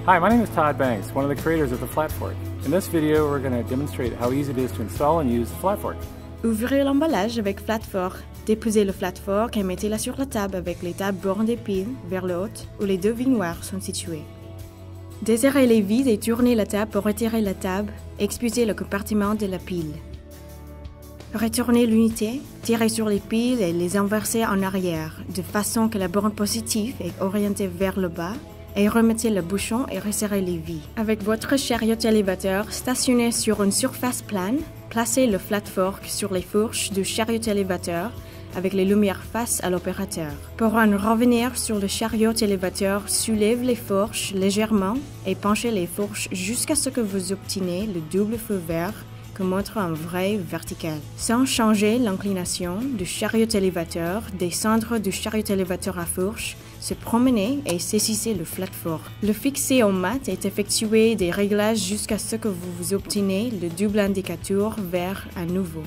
Hi, my name is Todd Banks, one of the creators of the Flatfork. In this video, we're going to demonstrate how easy it is to install and use the Flatfork. Ouvrez l'emballage avec Flatfork. Déposez le Flatfork et mettez-la sur la table avec les tables bornes des piles vers le haut où les deux vis noires sont situées. Desserrez les vis et tournez la table pour retirer la table et expulser le compartiment de la pile. Retournez l'unité, tirez sur les piles et les inversez en arrière, de façon que la borne positive est orientée vers le bas, et remettez le bouchon et resserrez les vis. Avec votre chariot élévateur stationné sur une surface plane, placez le Flatfork sur les fourches du chariot élévateur avec les lumières face à l'opérateur. Pour en revenir sur le chariot élévateur, soulève les fourches légèrement et penchez les fourches jusqu'à ce que vous obteniez le double feu vert que montre un vrai vertical. Sans changer l'inclination du chariot élévateur, descendre du chariot élévateur à fourche, se promener et saisissez le Flatfork. Le fixer au mat est effectué des réglages jusqu'à ce que vous obteniez le double indicateur vert à nouveau.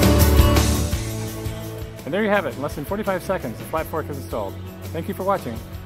And there you have it. In less than 45 seconds, the Flatfork is installed. Thank you for watching.